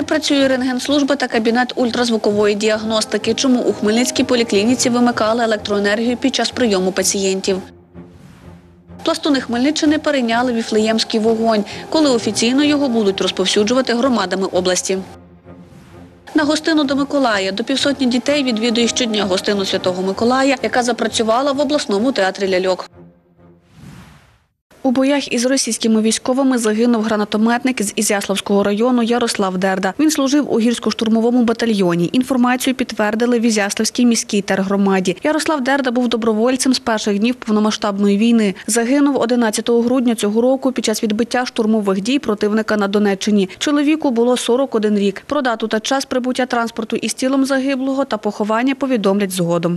Не працює рентгенслужба та кабінет ультразвукової діагностики. Чому у Хмельницькій поліклініці вимикали електроенергію під час прийому пацієнтів? Пластуни Хмельниччини перейняли Віфлеємський вогонь, коли офіційно його будуть розповсюджувати громадами області. На гостину до Миколая. До 500 дітей відвідує щодня гостину Святого Миколая, яка запрацювала в обласному театрі ляльок. У боях із російськими військовими загинув гранатометник з Ізяславського району Ярослав Дерда. Він служив у гірсько-штурмовому батальйоні. Інформацію підтвердили в Ізяславській міській тергромаді. Ярослав Дерда був добровольцем з перших днів повномасштабної війни. Загинув 11 грудня цього року під час відбиття штурмових дій противника на Донеччині. Чоловіку було 41 рік. Про дату та час прибуття транспорту із тілом загиблого та поховання повідомлять згодом.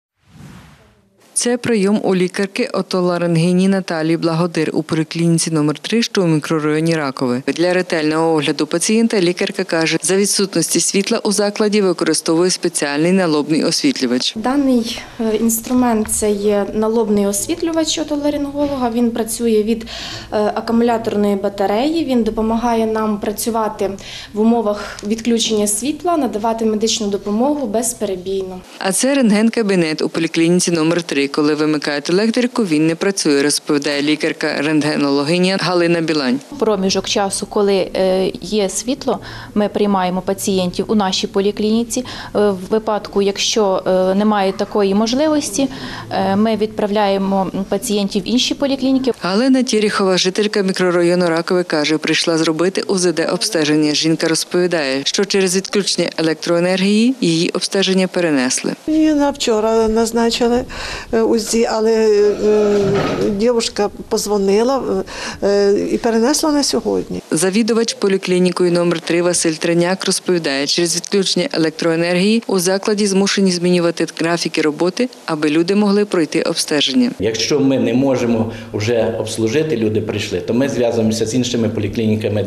Це прийом у лікарки отоларингині Наталії Благодир у поліклініці номер 3, що у мікрорайоні Ракове. Для ретельного огляду пацієнта лікарка каже, за відсутності світла у закладі використовує спеціальний налобний освітлювач. Даний інструмент – це є налобний освітлювач отоларинголога. Він працює від акумуляторної батареї. Він допомагає нам працювати в умовах відключення світла, надавати медичну допомогу безперебійно. А це рентген-кабінет у поліклініці номер 3. Коли вимикають електрику, він не працює, розповідає лікарка-рентгенологиня Галина Білань. Проміжок часу, коли є світло, ми приймаємо пацієнтів у нашій поліклініці. В випадку, якщо немає такої можливості, ми відправляємо пацієнтів в інші поліклініки. Галина Тєріхова, жителька мікрорайону Ракове, каже, прийшла зробити УЗД-обстеження. Жінка розповідає, що через відключення електроенергії її обстеження перенесли. Її на вчора назначили УЗД, але дівчинка подзвонила і перенесла на сьогодні. Завідувач поліклінікою номер 3 Василь Треняк розповідає, через відключення електроенергії у закладі змушені змінювати графіки роботи, аби люди могли пройти обстеження. Якщо ми не можемо вже обслужити, люди прийшли, то ми зв'язуємося з іншими поліклініками,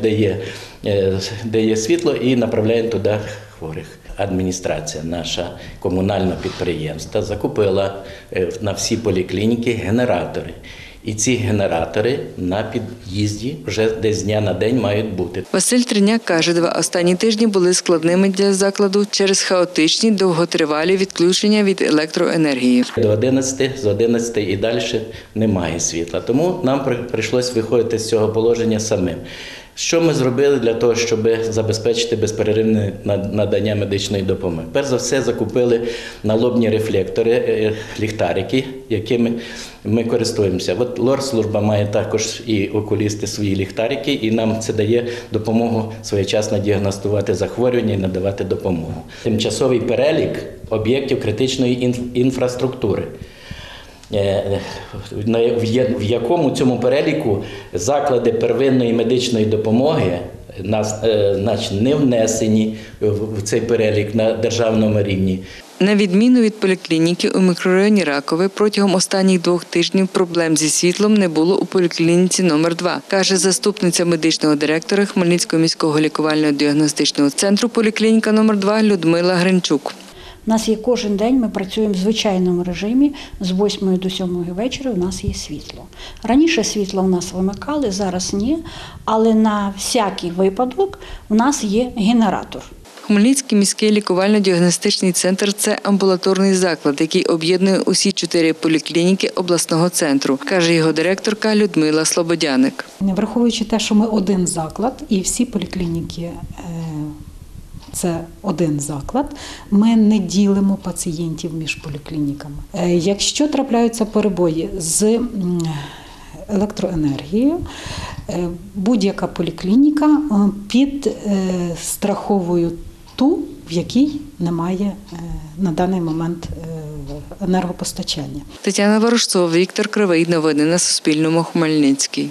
де є світло, і направляємо туди хворих. Адміністрація, наша комунальне підприємство, закупила на всі поліклініки генератори. І ці генератори на під'їзді вже десь з дня на день мають бути. Василь Треняк каже, 2 останні тижні були складними для закладу через хаотичні, довготривалі відключення від електроенергії. До 11, з 11 і далі немає світла. Тому нам прийшлося виходити з цього положення самим. Що ми зробили для того, щоб забезпечити безперервне надання медичної допомоги? Перш за все, закупили налобні рефлектори, ліхтарики, якими ми користуємося. От лор-служба має також і окулісти свої ліхтарики, і нам це дає допомогу своєчасно діагностувати захворювання і надавати допомогу. Тимчасовий перелік об'єктів критичної інфраструктури, в якому цьому переліку заклади первинної медичної допомоги не внесені в цей перелік на державному рівні. На відміну від поліклініки у мікрорайоні Ракове, протягом останніх 2 тижнів проблем зі світлом не було у поліклініці номер 2, каже заступниця медичного директора Хмельницького міського лікувально-діагностичного центру поліклініка номер 2 Людмила Гринчук. У нас є кожен день, ми працюємо в звичайному режимі, з 8 до 7 вечора у нас є світло. Раніше світло у нас вимикали, зараз ні, але на всякий випадок у нас є генератор. Хмельницький міський лікувально-діагностичний центр – це амбулаторний заклад, який об'єднує усі 4 поліклініки обласного центру, каже його директорка Людмила Слободяник. Враховуючи те, що ми один заклад і всі поліклініки це один заклад, ми не ділимо пацієнтів між поліклініками. Якщо трапляються перебої з електроенергією, будь-яка поліклініка підстраховує ту, в якій немає на даний момент енергопостачання. Тетяна Ворожцова, Віктор Кривий. Новини на Суспільному. Хмельницький.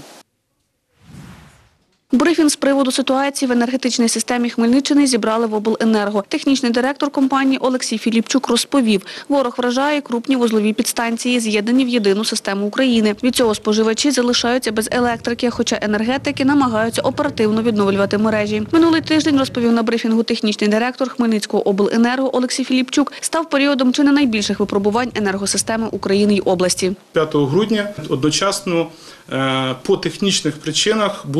Брифінг з приводу ситуації в енергетичній системі Хмельниччини зібрали в обленерго. Технічний директор компанії Олексій Філіпчук розповів, ворог вражає крупні вузлові підстанції, з'єднані в єдину систему України. Від цього споживачі залишаються без електрики, хоча енергетики намагаються оперативно відновлювати мережі. Минулий тиждень, розповів на брифінгу технічний директор Хмельницького обленерго Олексій Філіпчук, став періодом чи не найбільших випробувань енергосистеми України й області. 5 грудня одночасно по технічних причинах було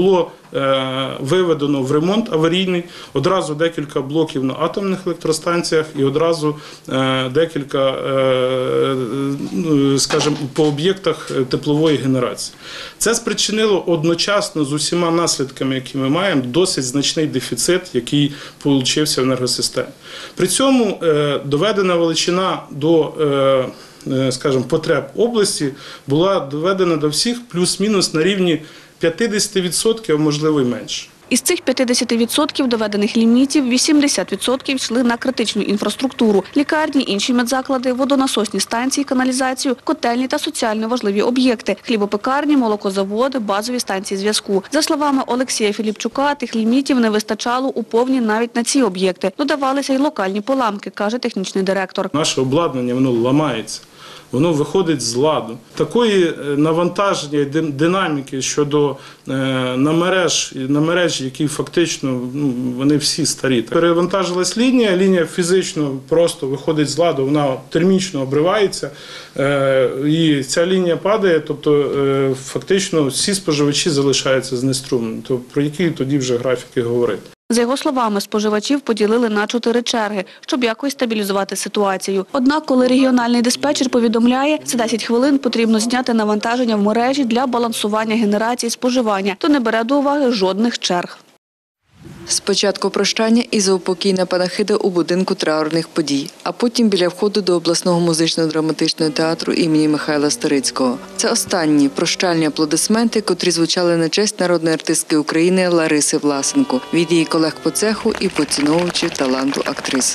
виведено в ремонт аварійний, одразу декілька блоків на атомних електростанціях і одразу декілька, скажімо, по об'єктах теплової генерації. Це спричинило одночасно з усіма наслідками, які ми маємо, досить значний дефіцит, який получився в енергосистемі. При цьому доведена величина до, скажімо, потреб області була доведена до всіх плюс-мінус на рівні 50%, а можливо й менше. Із цих 50% доведених лімітів 80% йшли на критичну інфраструктуру – лікарні, інші медзаклади, водонасосні станції, каналізацію, котельні та соціально важливі об'єкти – хлібопекарні, молокозаводи, базові станції зв'язку. За словами Олексія Філіпчука, тих лімітів не вистачало у повні навіть на ці об'єкти. Додавалися й локальні поламки, каже технічний директор. Наше обладнання, воно ламається. Воно виходить з ладу. Такої навантаження і динаміки щодо на мережі, які фактично вони всі старі. Перевантажилась лінія фізично просто виходить з ладу, вона термічно обривається, і ця лінія падає, тобто фактично всі споживачі залишаються знеструмлені. То про які тоді вже графіки говорити? За його словами, споживачів поділили на 4 черги, щоб якось стабілізувати ситуацію. Однак, коли регіональний диспетчер повідомляє, за 10 хвилин потрібно зняти навантаження в мережі для балансування генерації споживання, то не бере до уваги жодних черг. Спочатку прощання і заупокійна панахида у будинку траурних подій, а потім біля входу до обласного музично-драматичного театру імені Михайла Старицького. Це останні прощальні аплодисменти, котрі звучали на честь народної артистки України Лариси Власенко від її колег по цеху і поціновувачів таланту актриси.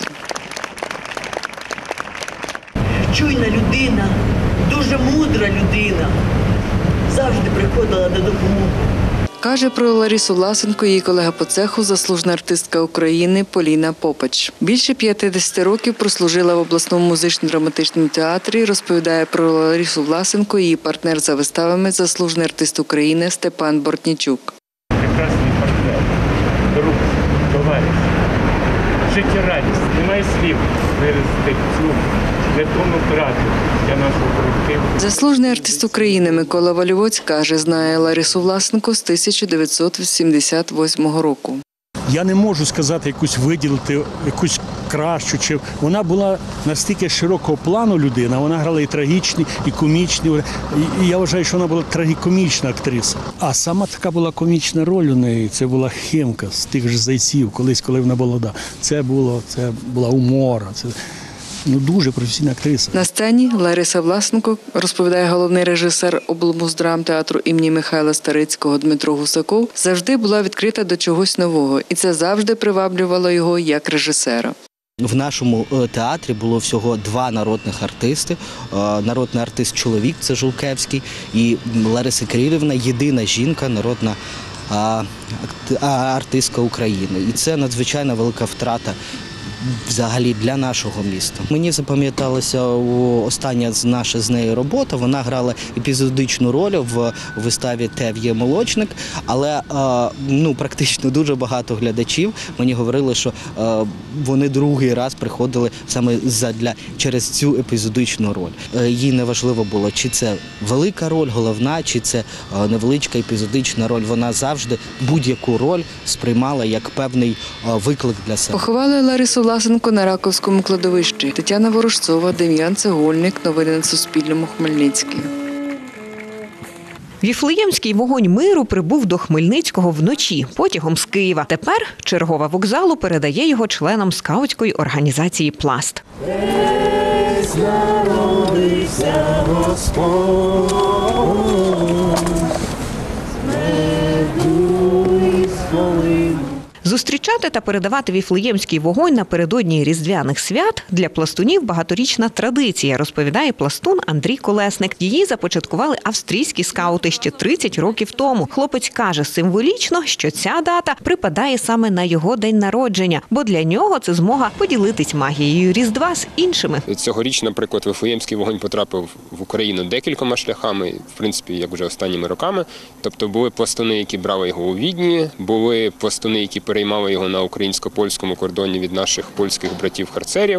Чуйна людина, дуже мудра людина, завжди приходила на допомогу. Каже про Ларису Власенко її колега по цеху, заслужена артистка України Поліна Попач. Більше 50 років прослужила в обласному музично-драматичному театрі, розповідає про Ларису Власенко її партнер за виставами, заслужений артист України Степан Бортнічук. Прекрасний партнер, друг, товариш, життєрадість, немає слів виразити цю нетонну втрату для нашого колективу. Заслужений артист України Микола Валівоць каже, знає Ларису Власенко з 1988 року. Я не можу сказати, виділити якусь кращу. Вона була настільки широкого плану людина, вона грала і трагічні, і комічні. І я вважаю, що вона була трагікомічна актриса. А сама така була комічна роль у неї, це була Химка з тих же «Зайців», колись, коли вона молода. Це була умора. Дуже професійна актриса. На сцені Лариса Власенко, розповідає головний режисер облмуздрамтеатру імені Михайла Старицького Дмитро Гусаков, завжди була відкрита до чогось нового. І це завжди приваблювало його як режисера. В нашому театрі було всього 2 народних артисти. Народний артист-чоловік – це Жулкевський, і Лариса Кирилівна – єдина жінка, народна артистка України. І це надзвичайно велика втрата взагалі для нашого міста. Мені запам'яталася остання наша з нею робота. Вона грала епізодичну роль в виставі «Тев є молочник», але практично дуже багато глядачів мені говорили, що вони другий раз приходили саме через цю епізодичну роль. Їй не важливо було, чи це велика роль, головна, чи це невеличка епізодична роль. Вона завжди будь-яку роль сприймала як певний виклик для себе. Поховали Ларису Власенко на Раковському кладовищі. Тетяна Ворожцова, Дем'ян Цегольник. Новини на Суспільному. Хмельницький. Віфлеємський вогонь миру прибув до Хмельницького вночі потягом з Києва. Тепер чергова вокзалу передає його членам скаутської організації «Пласт». Десь народився Господь, меду із полину. Зустрічати та передавати віфлеємський вогонь напередодні різдвяних свят для пластунів багаторічна традиція, розповідає пластун Андрій Колесник. Її започаткували австрійські скаути ще 30 років тому. Хлопець каже символічно, що ця дата припадає саме на його день народження, бо для нього це змога поділитись магією Різдва з іншими. Цьогоріч, наприклад, віфлеємський вогонь потрапив в Україну декількома шляхами, в принципі, як вже останніми роками. Тобто були пластуни, які брали його у Відні, були пластуни, які переймали його на українсько-польському кордоні від наших польських братів-харцерів.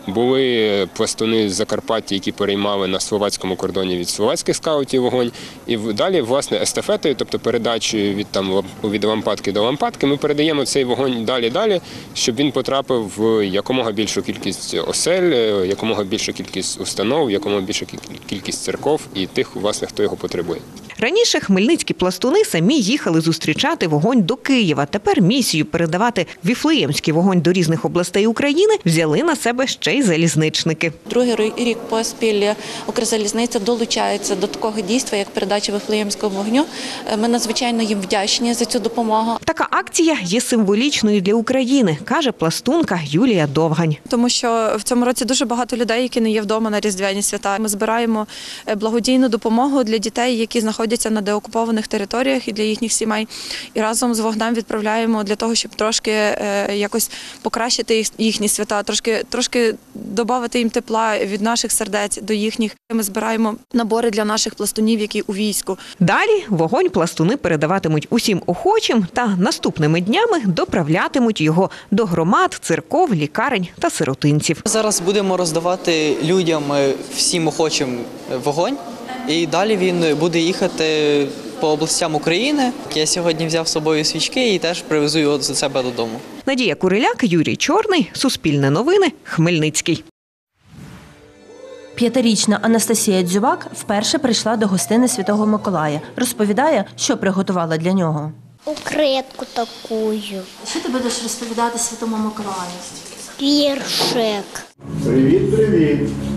Були пластуни з Закарпаття, які переймали на словацькому кордоні від словацьких скаутів вогонь. І далі, власне, естафетою, тобто передачею від лампадки до лампадки, ми передаємо цей вогонь далі, щоб він потрапив в якомога більшу кількість осель, якомога більшу кількість установ, якомога більшу кількість церков і тих, власне, хто його потребує. Раніше хмельницькі пластуни самі їхали зустрічати вогонь до Києва. Тепер місію передавати віфлеємський вогонь до різних областей України взяли на себе ще й залізничники. Другий рік поспіль Укрзалізниця долучається до такого дійства, як передача віфлеємського вогню. Ми надзвичайно їм вдячні за цю допомогу. Така акція є символічною для України, каже пластунка Юлія Довгань. Тому що в цьому році дуже багато людей, які не є вдома на різдвяні свята. Ми збираємо благодійну допомогу для дітей, які знаходяться на деокупованих територіях, і для їхніх сімей. І разом з вогнем відправляємо для того, щоб трошки якось покращити їхні свята, трошки додати їм тепла від наших сердець до їхніх. Ми збираємо набори для наших пластунів, які у війську. Далі вогонь пластуни передаватимуть усім охочим та наступними днями доправлятимуть його до громад, церков, лікарень та сиротинців. Зараз будемо роздавати людям, всім охочим вогонь. І далі він буде їхати по областям України. Я сьогодні взяв з собою свічки і теж привезу його до себе додому. Надія Куриляк, Юрій Чорний, Суспільне новини, Хмельницький. 5-річна Анастасія Дзюбак вперше прийшла до гостини Святого Миколая. Розповідає, що приготувала для нього. Укритку таку. Що ти будеш розповідати Святому Миколаю? Віршик. Привіт, привіт.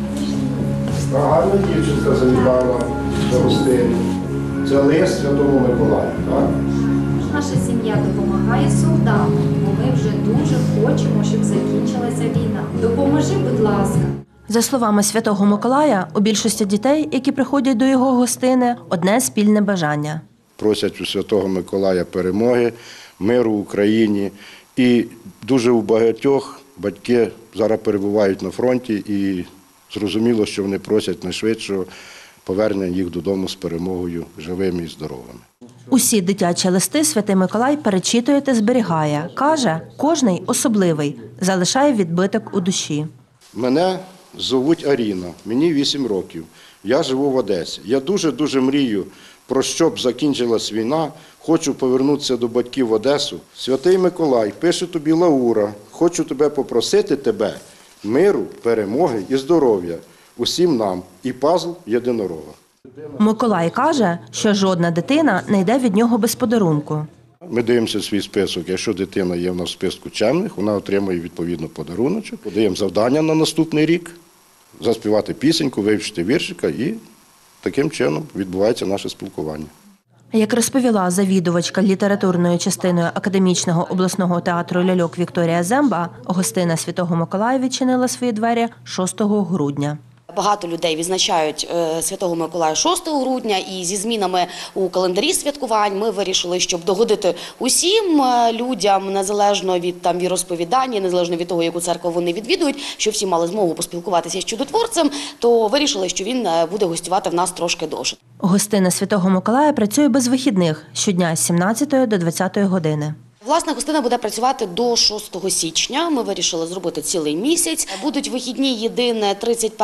Гарна дівчинка завітала до гостини. Це лист Святому Миколаю, так? Наша сім'я допомагає солдатам, бо ми вже дуже хочемо, щоб закінчилася війна. Допоможи, будь ласка. За словами Святого Миколая, у більшості дітей, які приходять до його гостини, одне спільне бажання. Просять у Святого Миколая перемоги, миру в Україні. І дуже у багатьох батьки зараз перебувають на фронті і зрозуміло, що вони просять найшвидшого повернення їх додому з перемогою живими і здоровими. Усі дитячі листи Святий Миколай перечитує та зберігає. Каже, кожний особливий, залишає відбиток у душі. Мене звуть Аріна, мені 8 років. Я живу в Одесі. Я дуже мрію, про щоб закінчилась війна. Хочу повернутися до батьків в Одесу. Святий Миколай, пише тобі Лаура, хочу тебе попросити миру, перемоги і здоров'я усім нам і пазл єдинорога. Миколай каже, що жодна дитина не йде від нього без подарунку. Ми дивимося свій список. Якщо дитина є в нас в списку чемних, вона отримує відповідно подаруночок. Подаємо завдання на наступний рік, заспівати пісеньку, вивчити віршика і таким чином відбувається наше спілкування. Як розповіла завідувачка літературною частиною Академічного обласного театру ляльок Вікторія Земба, гостина Святого Миколая відчинила свої двері 6 грудня. Багато людей відзначають Святого Миколая 6 грудня, і зі змінами у календарі святкувань ми вирішили, щоб догодити усім людям, незалежно від віросповідання, незалежно від того, яку церкву вони відвідують, щоб всі мали змогу поспілкуватися з чудотворцем, то вирішили, що він буде гостювати в нас трошки довше. Гостина Святого Миколая працює без вихідних щодня з 17 до 20 години. Власне, гостина буде працювати до 6 січня. Ми вирішили зробити цілий місяць. Будуть вихідні єдине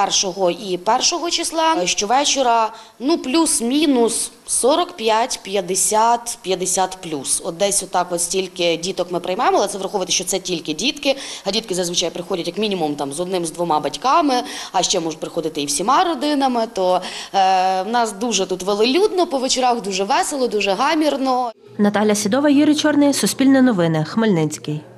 31 і 1 числа. Щовечора, плюс-мінус 45, 50, 50 плюс. От десь отак стільки діток ми приймемо, але це враховувати, що це тільки дітки. А дітки зазвичай приходять як мінімум з одним, з двома батьками, а ще можуть приходити і всіма родинами. То в нас дуже тут велелюдно, по вечорах дуже весело, дуже гамірно. Наталя Сідова, Юрій Чорний, Суспільне новини, Хмельницький.